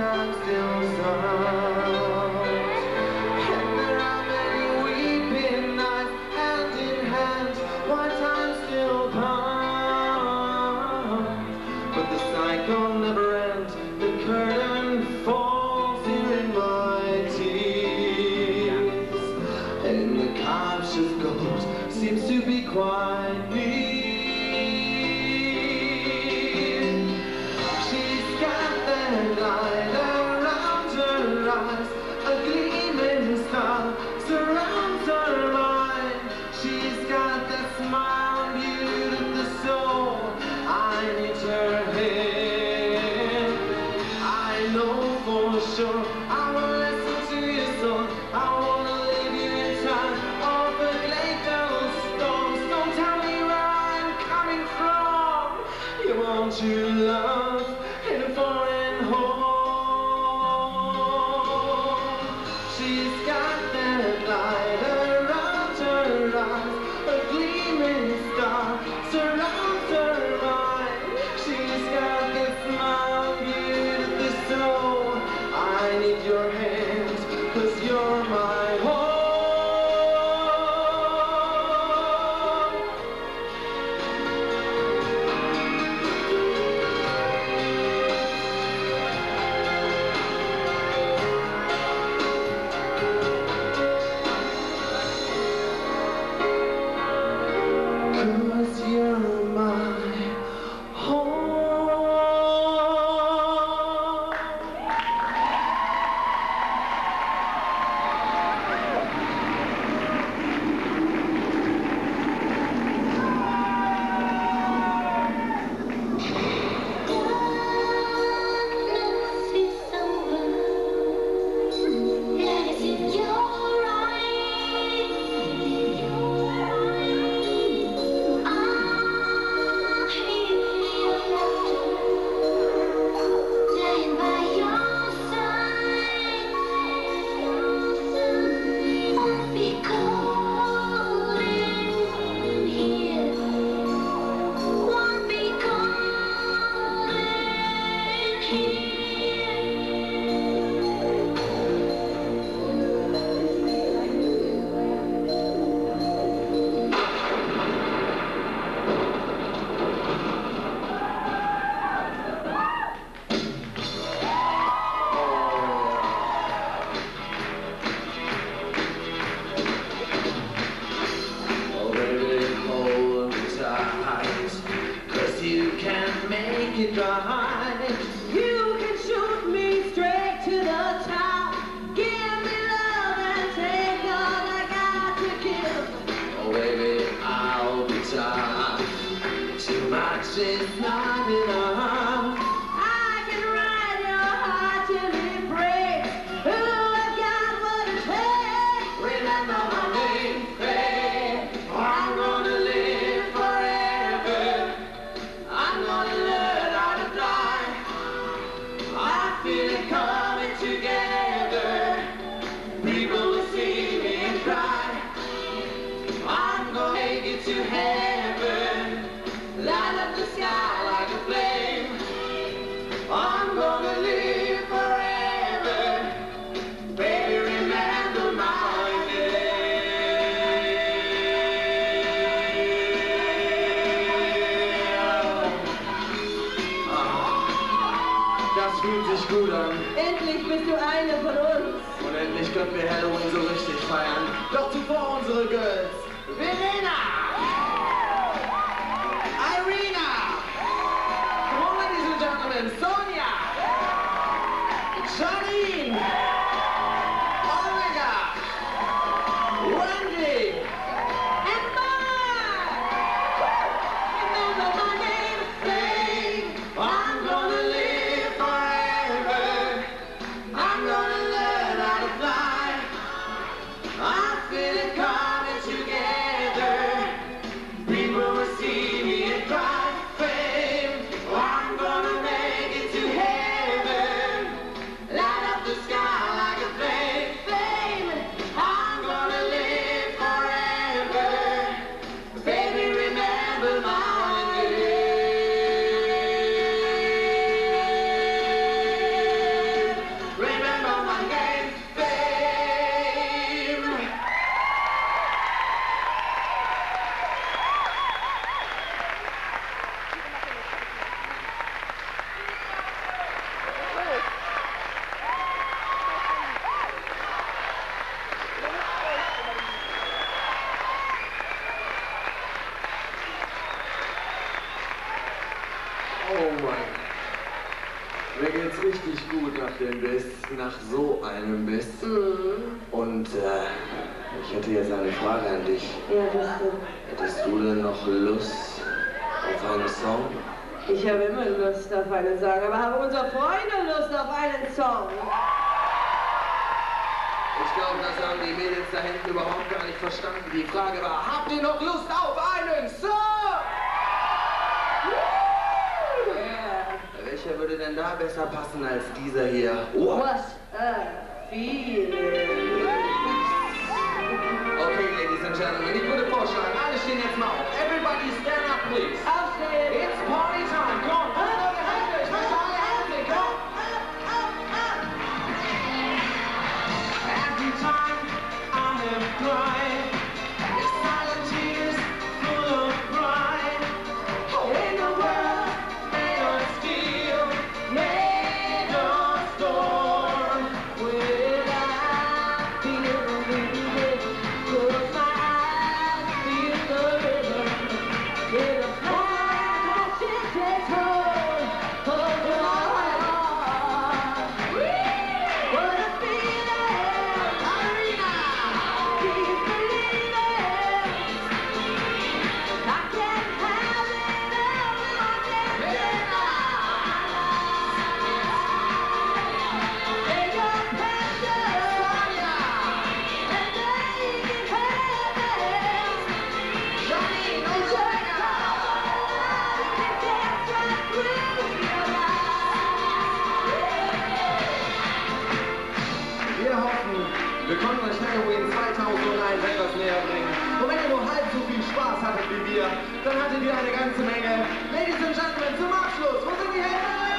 time still sounds. And there are many weeping nights, hand in hand, why time still comes. But the cycle never ends, the curtain falls here in my tears. And the conscious ghost seems to be quite near. She's got that light around her eyes, a gleaming star surrounds her mind. She's got that smile imbued in the soul. I need her hand. I know for sure I will listen to your song. I wanna leave you in time of the glacial storms. Don't tell me where I'm coming from. You want to love in a foreign home. She's got that light around her eyes, a gleaming star surrounds her mind. She's got that smile viewed at the soul. I need your hands, 'cause you're my home. Cause you're my home. You can make it right. You can shoot me straight to the top. Give me love and take all I got to give. Oh baby, I'll be tough. Too much is not enough. I can ride your heart till it breaks. Ooh, I've got what it takes. Remember my name, babe. I'm gonna live forever. I'm gonna learn how to fly. I feel it coming together. People will see me and cry. I'm gonna make it to heaven. Light up the sky like a flame. I'm gonna live forever. Baby, remember my Das fühlt sich gut an. Endlich bist du eine von uns. Und endlich können wir Halloween so richtig feiern. Doch zuvor unsere Girls. Verena! Irina! Come on, ladies and gentlemen, Sonia! Janine! Omega! Wendy! And Mark! Remember my name, Babe, I'm gonna live forever. I'm gonna learn how to fly. I feel it coming together. People will see me and cry. Babe, I'm gonna make it to heaven. Light up the sky. gut nach dem Biss, nach so einem Biss. Und ich hätte jetzt eine Frage an dich. Ja, was denn? Hättest du denn noch Lust auf einen Song? Ich habe immer Lust auf einen Song, aber haben unsere Freunde Lust auf einen Song? Ich glaube, das haben die Mädels da hinten überhaupt gar nicht verstanden. Die Frage war, habt ihr noch Lust auf einen Song? Yeah. Welcher würde denn da besser passen als dieser hier? What a feeling. Okay, ladies and gentlemen, ich würde vorschlagen, alle stehen jetzt mal auf. Everybody stand up, please. Aufstehen. It's party time. Komm, put eure Hände. Ich möchte alle Hände sehen. Komm. Every time I have cried, it's silent tears full of pride. In the world made of steel, made of storm. When I feel the music, close my eyes, feel the rhythm. In a passion takes hold of my heart. What a feeling! Keep believing. I can't have it all again. Take your passion and make it happen. Johnny, no Wir hoffen, wir konnten euch Halloween 2001 etwas näher bringen. Und wenn ihr nur halb so viel Spaß hattet wie wir, dann hattet ihr eine ganze Menge. Ladies and Gentlemen, zum Abschluss, wo sind die Hände?